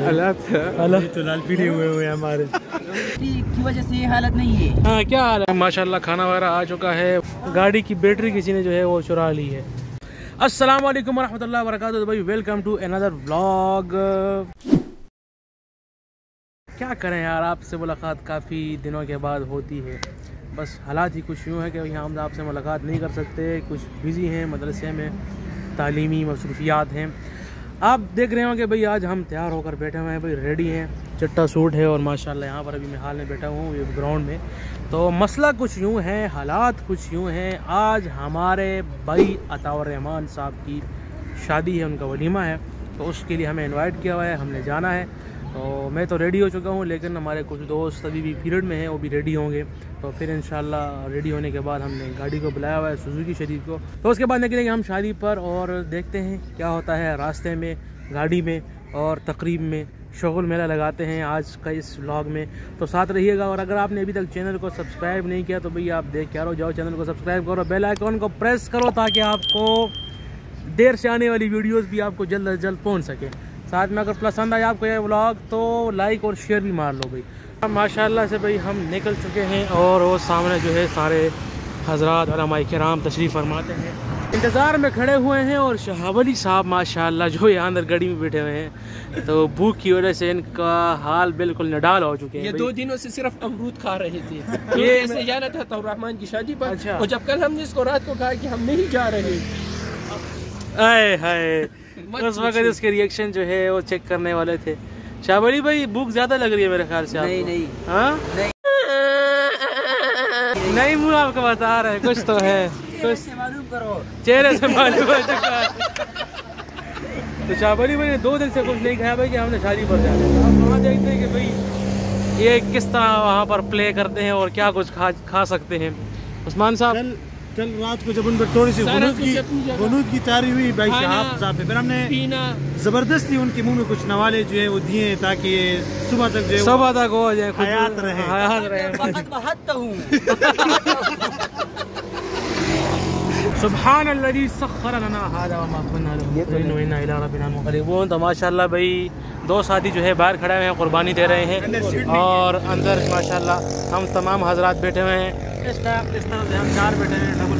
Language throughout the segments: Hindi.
हालत तो लाल पीले हुए हैं हमारे की वजह से ये हालत नहीं है। हाँ क्या हाल है? माशाल्लाह खाना वगैरह आ चुका है। गाड़ी की बैटरी किसी ने जो है वो चुरा ली है। अस्सलाम वालेकुम रहमतुल्लाहि व बरकातुहू भाई, वेलकम टू अनदर व्लॉग। क्या करें यार, आपसे मुलाकात काफ़ी दिनों के बाद होती है। बस हालात ही कुछ यूँ है कि यहाँ हम आपसे मुलाकात नहीं कर सकते, कुछ बिज़ी हैं, मदरसे में तालीमी मसरूफियात हैं। आप देख रहे होंगे भाई, आज हम तैयार होकर बैठे हुए हैं भाई, रेडी हैं, चिट्टा सूट है और माशाल्लाह यहाँ पर अभी मैं हाल में बैठा हूँ ये ग्राउंड में। तो मसला कुछ यूँ है, हालात कुछ यूँ हैं। आज हमारे भाई अताउर रहमान साहब की शादी है, उनका वलीमा है, तो उसके लिए हमें इनवाइट किया हुआ है, हमने जाना है। तो मैं तो रेडी हो चुका हूँ, लेकिन हमारे कुछ दोस्त अभी भी पीरियड में हैं, वो भी रेडी होंगे। तो फिर इंशाल्लाह रेडी होने के बाद हमने गाड़ी को बुलाया हुआ है, सुजुकी शरीफ को। तो उसके बाद निकलेंगे हम शादी पर और देखते हैं क्या होता है रास्ते में, गाड़ी में और तकरीब में। शगुल मेला लगाते हैं आज का इस व्लॉग में, तो साथ रहिएगा। और अगर आपने अभी तक चैनल को सब्सक्राइब नहीं किया तो भैया आप देख के आ रहो, जाओ चैनल को सब्सक्राइब करो, बेल आइकॉन को प्रेस करो ताकि आपको देर से आने वाली वीडियोस भी आपको जल्द से जल्द पहुंच सके। साथ में अगर पसंद आए आपको ये व्लॉग तो लाइक और शेयर भी मार लो भाई। माशाल्लाह से भाई हम निकल चुके हैं और वो सामने जो है सारे हजरात उलमाए किराम तशरीफ़ फरमाते हैं, इंतज़ार में खड़े हुए हैं। और शहाबली साहब माशाल्लाह जो यहाँ अंदर गाड़ी में बैठे हुए हैं, तो भूख की वजह से इनका हाल बिल्कुल नडाल हो चुके हैं। ये 2 दिनों से सिर्फ अमरूद खा रहे थे। ये ऐसे जाना था अताउर रहमान की शादी पर। अच्छा। और जब कल हमने इसको रात को कहा कि हम नहीं जा रहे, आए हाय, उस वक्त इसके रिएक्शन जो है वो चेक करने वाले थे। शाहबली भाई भूख ज्यादा लग रही है मेरे ख्याल से आपको। नहीं हाँ नहीं मुँह आपको बता रहे कुछ तो है, कुछ मालूम करो, चेहरे से मालूम हो चुका है। तो शाहबली भाई ने 2 दिन से कुछ नहीं खाया भाई कि हमने शादी पर जाना है। आप वहाँ देखते हैं कि भाई ये किस तरह वहाँ पर प्ले करते हैं और क्या कुछ खा सकते हैं। उस्मान साहब कल रात को जब उन पर थोड़ी सी गुनूद की तारी हुई भाई साहब पे, फिर हमने जबरदस्ती उनके मुंह में कुछ नवाले जो है वो दिए ताकि सुबह तक जो है सुबह तक हो जाए, हयात रहे। सुभान अल्लज़ी सख्खर लना हाज़ा वमा कुन्ना लहू व इन्ना इला रब्बिना मुक़रिबून। तो माशाल्लाह भाई 2 साथी जो है बाहर खड़े हुए हैं, कुर्बानी दे रहे हैं, और अंदर माशाल्लाह हम तमाम हजरात बैठे हुए हैं। इस तरह से हम 4 बैठे हैं, डबल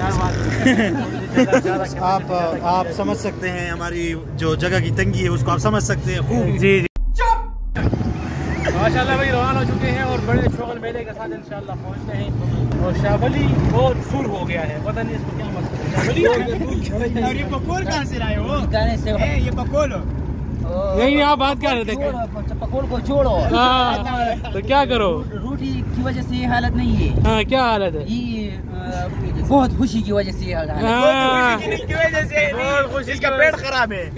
आप समझ सकते हैं हमारी जो जगह की तंगी है उसको आप समझ सकते हैं खूब। जी माशाल्लाह भाई रवाना हो चुके हैं और बड़े शोगल मेले के साथ इंशाल्लाह पहुंचते हैं। और शाहबली बहुत सुर हो गया है, पता नहीं इसको क्या मसला है। ये पकोल कहाँ से लाए हो? ये पकोल नहीं, आप बात क्या रहे थे? पकोड़ को छोड़ो। तो क्या करो, रोटी की वजह से ये हालत नहीं है। हाँ क्या हालत है? ये बहुत खुशी की वजह से ये हालत है। इसका पेट खराब है,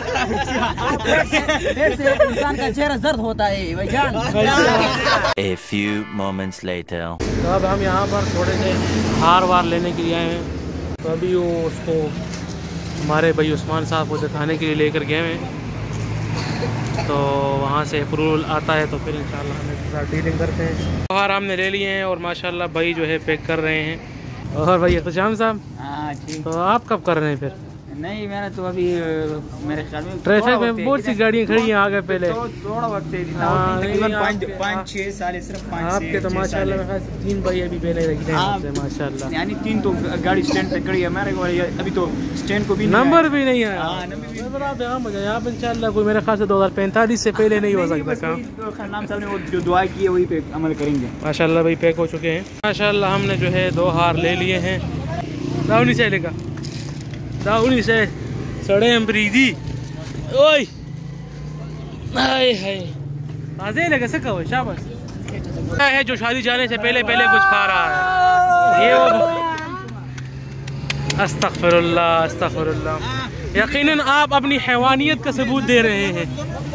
पेट से इंसान का चेहरा जर्द होता है भाईजान। A few moments later. तो अब हम यहाँ पर थोड़े से हार वार लेने के लिए आए हैं। तो अभी वो उसको हमारे भाई उस्मान साहब को दिखाने के लिए लेकर गए हैं, तो वहाँ से अप्रूवल आता है तो फिर इंशाल्लाह हम इसके साथ डीलिंग करते हैं। हार हमने ले लिए हैं और माशाल्लाह भाई जो है पैक कर रहे हैं। और भाई इख्तिशाम साहब, हाँ ठीक। तो आप कब कर रहे हैं फिर? नहीं मैंने तो अभी मेरे ख्याल में ट्रैफिक में बहुत सी गाड़ियाँ खड़ी हैं आगे पहले। थोड़ा वक्त है, 5-6 साल सिर्फ 5 आपके तो माशाल्लाह में 3 भाई अभी पहले लगे हैं माशाल्लाह, यानी 3 तो गाड़ी स्टैंड पे खड़ी है हमारे को, अभी तो स्टैंड को भी नंबर भी नहीं आया। आप यहाँ मुझे यहाँ इंशाल्लाह कोई मेरे ख्याल से 2045 से पहले नहीं हो सकता काम। नाम साहब ने वो जो दुआ की है वही पे अमल करेंगे। माशाल्लाह भाई पैक हो चुके हैं। माशाल्लाह हमने जो है 2 हार ले लिए हैं। दाउनी से लेगा, दाउनी से सड़े अमरीदी ओए हाय हाय आजे लगा सका हो शाबाश है जो शादी जाने से पहले कुछ खा रहा है। ये वो अस्तगफिरुल्लाह अस्तगफिरुल्लाह, यकीनन आप अपनी हैवानियत का सबूत दे रहे हैं।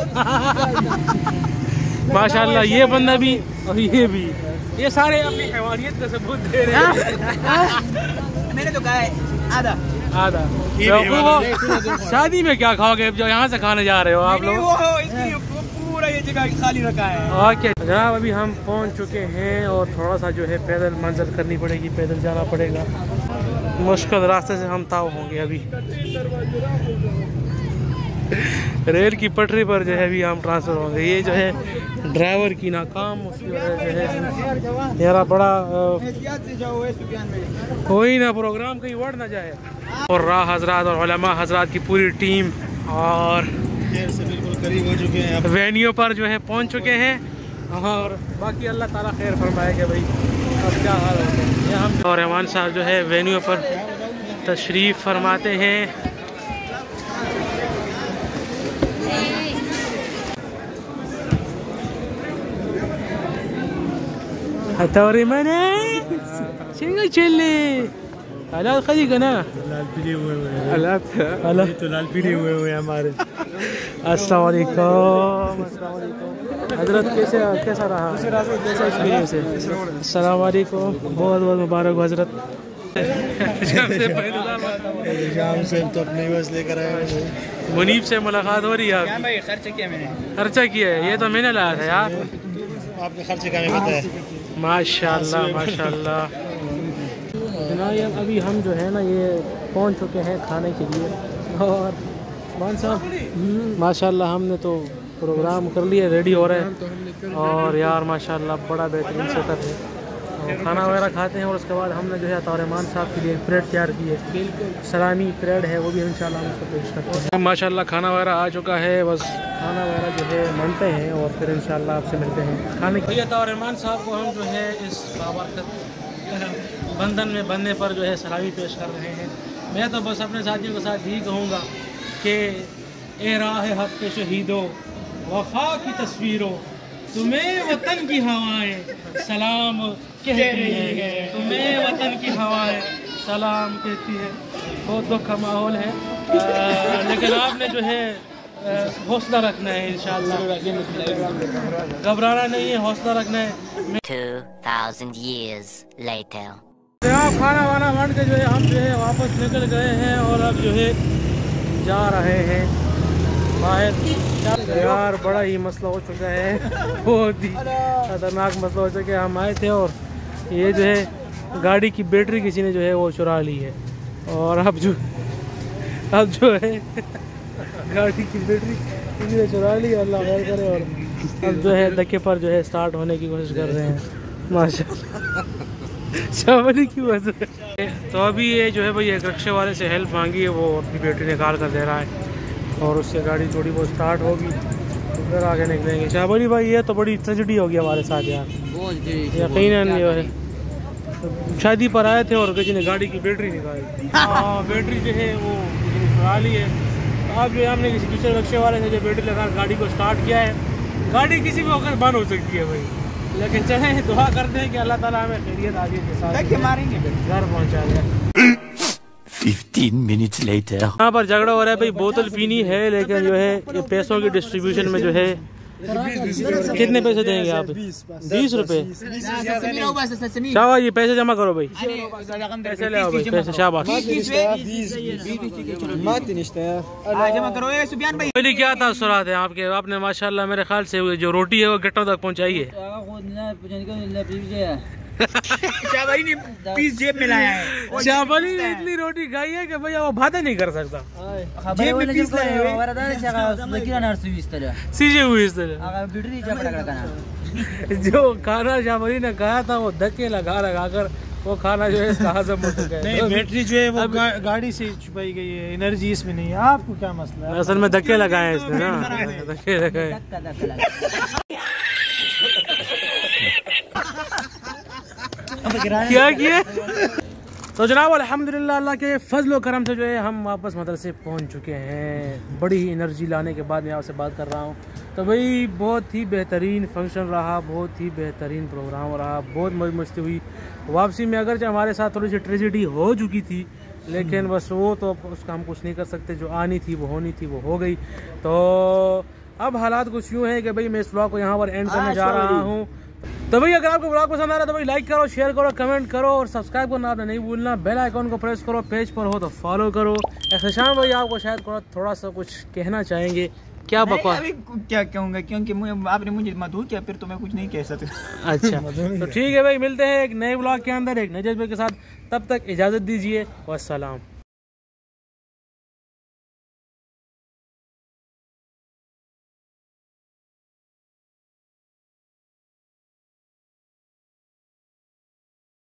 माशाल्लाह ये बंदा भी और ये भी, ये सारे अपनी हैवानियत का सबूत दे रहे हैं। मैंने तो कहा है आधा शादी में क्या खाओगे जो यहाँ से खाने जा रहे हो आप लोग? पूरा ये जगह खाली रखा है। ओके जनाब, अभी हम पहुँच चुके हैं और थोड़ा सा जो है पैदल मंजिल करनी पड़ेगी, पैदल जाना पड़ेगा। मुश्किल रास्ते से हम ताव होंगे अभी। रेल की पटरी पर जो है अभी हम ट्रांसफ़र होंगे। ये जो है ड्राइवर की नाकाम उसकी वजह से है यार बड़ा कोई ना प्रोग्राम कहीं बढ़ ना जाए। और राह हजरात और उलमा हजरात की पूरी टीम और से बिल्कुल करीब हो चुके हैं, वेन्यू पर जो है पहुंच चुके हैं। और बाकी अल्लाह ताला खैर फरमाएगा भाई अब क्या हाल होगा। ये हम और रहमान साहब जो है वेन्यू पर तशरीफ़ फरमाते हैं। هتوري ماني شنو تشلي على خليك انا हमारे। अस्सलाम वालेकुम हजरत कैसा रहा एक्सपीरियंस है? अस्सलाम वालेकुम बहुत बहुत मुबारक हजरत। शाम से तो अपने बस लेकर आए मुनीब से मुलाकात हो रही है। भाई खर्चा किया मैंने, खर्चा किया है? ये तो मैंने लाया था यार। आपके खर्चे का नहीं पता है। माशाल्लाह माशाल्लाह। जनाब अभी हम जो है ना ये पहुंच चुके हैं खाने के लिए। और मान साहब माशाल्लाह हमने तो प्रोग्राम कर लिया, रेडी हो रहे हैं। और यार माशाल्लाह बड़ा बेहतरीन सेटअप है। और खाना वगैरह खाते हैं और उसके बाद हमने जो है तौरेमान साहब के लिए परेड तैयार की है। सलामी परेड है वो भी इंशाल्लाह हम उसको पेश करते हैं। माशाल्लाह खाना वगैरह आ चुका है, बस खाना वगैरह जो है बनते हैं और फिर इंशाल्लाह आपसे मिलते हैं खाने के लिए। तौरेमान साहब को हम जो है इस बाबरकत बंधन में बनने पर जो है सलामी पेश कर रहे हैं। मैं तो बस अपने साथियों के साथ यही कहूँगा कि ए राह हक़ के शहीदों वफा की तस्वीरों तुम्हें वतन की हवाएं सलाम कहती है, तुम्हें वतन की हवाएं सलाम कहती है। बहुत दुख का माहौल है लेकिन आपने जो है हौसला रखना है इंशाल्लाह, घबराना नहीं है, हौसला रखना है। 2000 years later आप खाना वाना बांट के जो है हम जो है वापस निकल गए हैं और अब जो है जा रहे हैं बाहर। यार बड़ा ही मसला हो चुका है, बहुत ही खतरनाक मसला हो चुका है। हम आए थे और ये जो है गाड़ी की बैटरी किसी ने जो है वो चुरा ली है। और अब जो है गाड़ी की बैटरी किसी ने चुरा ली, अल्लाह खैर करे। और अब जो है धक्के पर जो है स्टार्ट होने की कोशिश कर रहे हैं माशाल्लाह शाबाशी की वजह। तो अभी ये जो है भाई एक रिक्शे वाले से हेल्प मांगी है, वो अपनी बैटरी निकाल कर दे रहा है और उससे गाड़ी थोड़ी बहुत स्टार्ट होगी तो फिर आगे निकलेंगे। शाबाशी भाई ये तो बड़ी ट्रेजेडी होगी हमारे साथ यार, यकीनन जो है शादी पर आए थे और किसी ने गाड़ी की बैटरी निकाली। बैटरी जो है वो किसी ने चुरा ली है। अब जो है हमने किसी दूसरे रिक्शे वाले से जो बैटरी लगा गाड़ी को स्टार्ट किया है। गाड़ी किसी भी वक्त बंद हो सकती है भाई, लेकिन चलें दुआ करते हैं कि अल्लाह ताला हमें खैरियत आगे के साथ मारेंगे घर पहुँचा दे। 15 minutes later यहाँ पर झगड़ा हो रहा है भाई, बोतल पीनी है लेकिन जो है ये पैसों की डिस्ट्रीब्यूशन में जो है कितने पैसे देंगे आप? 20 रुपए। शाबाश, ये पैसे जमा करो भाई, पैसे ले आओ भाई, पैसे शाबाश। पहले क्या तासुरात है आपके? आपने माशाल्लाह मेरे ख्याल से जो रोटी है वो गेटों तक पहुँचाई है। शाबाली ने पीस जेब में लाया है। शाबाली ने इतनी रोटी खाई है कि भैया वो बातें नहीं कर सकता। जेब में पीस लाए हैं। सीजे हुई इस तरह जो खाना शाबाली ने खाया था वो धक्के लगा कर वो खाना जो है हजम हो चुका है। नहीं, बैटरी जो है वो गाड़ी से छुपाई गई है, एनर्जी इसमें नहीं है। आपको क्या मसला है? असल में धक्के लगाए इसने ना, धक्के लगाए। क्या किया? तो जनाब अल्हम्दुलिल्लाह अल्लाह के फजल व करम से जो है हम वापस मदरसे पहुंच चुके हैं। बड़ी ही एनर्जी लाने के बाद मैं आपसे बात कर रहा हूं। तो भाई बहुत ही बेहतरीन फंक्शन रहा, बहुत ही बेहतरीन प्रोग्राम रहा, बहुत मौज मस्ती हुई। वापसी में अगरचे हमारे साथ थोड़ी सी ट्रेजेडी हो चुकी थी लेकिन बस वो तो उसका हम कुछ नहीं कर सकते, जो आनी थी वो होनी थी वो हो गई। तो अब हालात कुछ यूँ है कि भाई मैं इस व्लॉग को यहाँ पर एंड करने जा रहा हूँ। तो भाई अगर आपको व्लॉग पसंद आ रहा है तो भाई लाइक करो, शेयर करो, कमेंट करो और सब्सक्राइब करना आपने नहीं भूलना। बेल आइकॉन को प्रेस करो, पेज पर हो तो फॉलो करो। एहतशाम भाई आपको शायद थोड़ा सा कुछ कहना चाहेंगे, क्या बकवास? क्या कहूँगा क्योंकि आपने मुझे मधु किया, फिर तो मैं कुछ नहीं कह सकता। अच्छा तो ठीक है भाई, मिलते हैं एक नए व्लॉग के अंदर एक नए जज्बे के साथ। तब तक इजाज़त दीजिए, वस्सलाम।